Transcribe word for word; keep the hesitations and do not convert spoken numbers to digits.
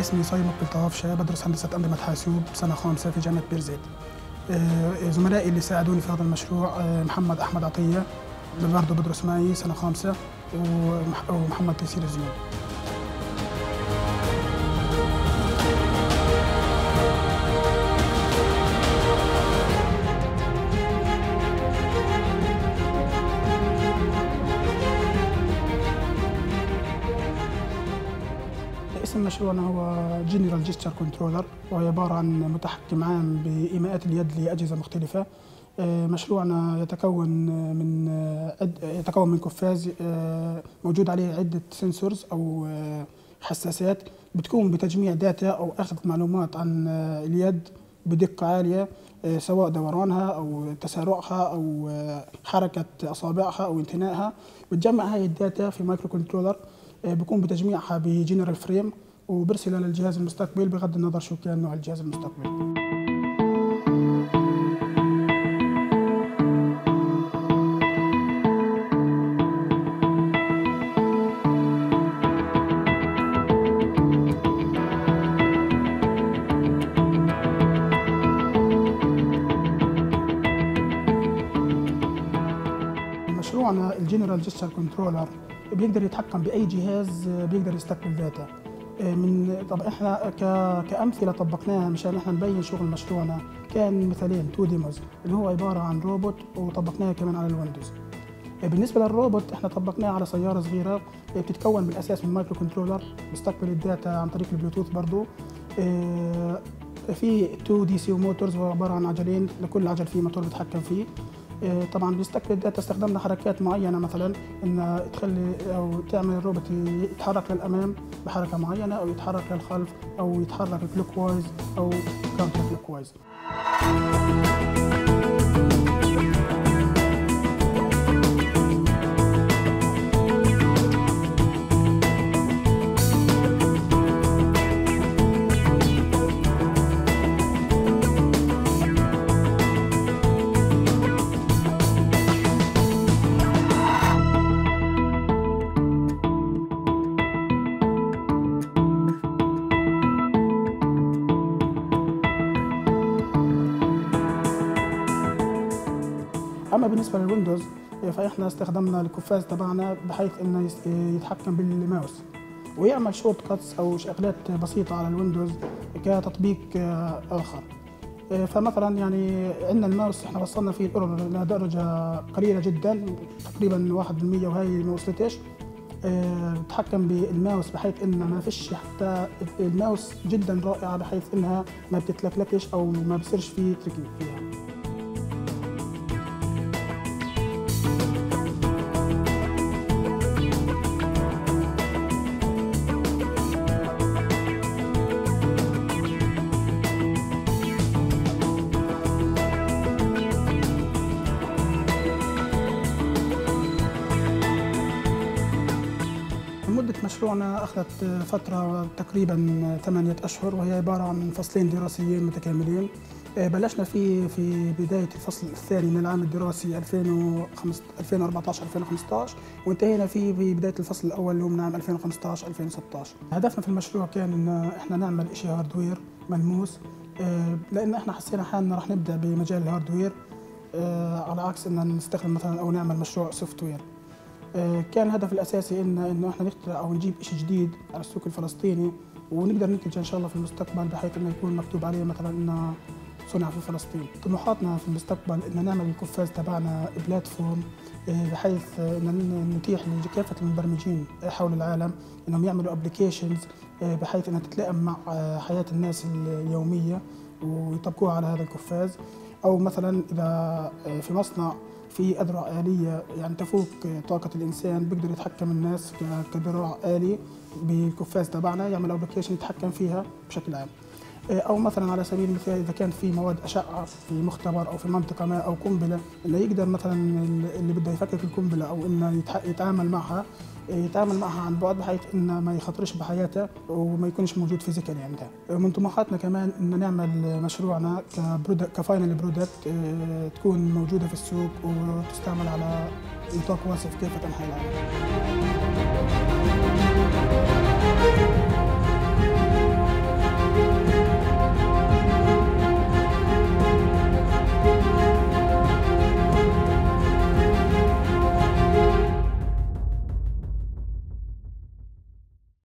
اسمي صايم الطاف شاب، بدرس هندسة أنظمة حاسوب سنة خامسة في جامعة بيرزيت. زملائي اللي ساعدوني في هذا المشروع محمد أحمد عطية برضه بدرس معي سنة خامسة، ومحمد تيسير الزيون. اسم مشروعنا هو جنرال جيستشر كنترولر، وهي عبارة عن متحكم عام بإيماءات اليد لأجهزة مختلفة. مشروعنا يتكون من يتكون من قفاز موجود عليه عدة سنسورز أو حساسات بتقوم بتجميع داتا أو أخذ معلومات عن اليد بدقة عالية، سواء دورانها أو تسارعها أو حركة أصابعها أو انتنائها. بتجمع هاي الداتا في مايكرو كنترولر بيقوم بتجميعها بجنرال فريم وبرسلها للجهاز المستقبل بغض النظر شو كان نوع الجهاز المستقبل. مشروعنا الجنرال جيستشر كنترولر بيقدر يتحكم باي جهاز بيقدر يستقبل داتا من. طب احنا كامثله طبقناها مشان احنا نبين شغل مشروعنا، كان مثالين تو ديموز اللي هو عباره عن روبوت، وطبقناها كمان على الويندوز. بالنسبه للروبوت احنا طبقناه على سياره صغيره بتتكون بالاساس من مايكرو كنترولر بيستقبل الداتا عن طريق البلوتوث برضه. في تو دي سي موتورز، وهو عباره عن عجلين، لكل عجل فيه موتور بيتحكم فيه. طبعا بيستقبل الداتا، استخدمنا حركات معينه مثلا ان تخلي او تعمل الروبوت يتحرك للامام بحركه معينه، او يتحرك للخلف، او يتحرك كلوك وايز او كاونتر كلوك وايز. اما بالنسبه للويندوز فاحنا استخدمنا القفاز تبعنا بحيث انه يتحكم بالماوس ويعمل شورت كاتس او شغلات بسيطه على الويندوز كتطبيق اخر. فمثلا يعني عندنا الماوس احنا وصلنا فيه الايرور لدرجه قليله جدا، تقريبا واحد بالمية، وهي ما وصلتش. بتحكم بالماوس بحيث انه ما فيش، حتى الماوس جدا رائعه بحيث انها ما بتتلكلكش او ما بصيرش فيه تريكينج فيها. مدة مشروعنا أخذت فترة تقريبا ثمانية أشهر، وهي عبارة عن فصلين دراسيين متكاملين. بلشنا فيه في بداية الفصل الثاني من العام الدراسي ألفين وأربعة عشر ألفين وخمسة عشر، وانتهينا فيه في بداية الفصل الأول اللي هو من عام ألفين وخمسة عشر ألفين وستة عشر. هدفنا في المشروع كان إن إحنا نعمل إشي هاردوير ملموس، لأن إحنا حسينا حالنا رح نبدأ بمجال الهاردوير على عكس إن نستخدم مثلا أو نعمل مشروع سوفت وير. كان الهدف الاساسي ان انه احنا نخترع او نجيب شيء جديد على السوق الفلسطيني، ونقدر ننتج ان شاء الله في المستقبل بحيث انه يكون مكتوب عليه مثلا انه صنع في فلسطين. طموحاتنا في المستقبل ان نعمل القفاز تبعنا بلاتفورم بحيث ان نتيح لكافه المبرمجين حول العالم انهم يعملوا ابلكيشنز بحيث انها تتلائم مع حياه الناس اليوميه ويطبقوها على هذا القفاز. او مثلا اذا في مصنع في أذرع آلية يعني تفوق طاقة الإنسان، بيقدر يتحكم الناس كذراع آلي بالقفاز تبعنا، يعمل أبلكيشن يتحكم فيها بشكل عام. أو مثلا على سبيل المثال إذا كان في مواد أشعة في مختبر أو في منطقة ما أو قنبلة، إنه يقدر مثلا اللي بده يفكك القنبلة أو إنه يتعامل معها يتعامل معها عن بعد بحيث انه ما يخاطرش بحياته وما يكونش موجود فيزيكالي عندها. من طموحاتنا كمان ان نعمل مشروعنا كبرودكت كفاينل برودكت تكون موجوده في السوق وتستعمل على نطاق واسع في كافه انحاء العالم.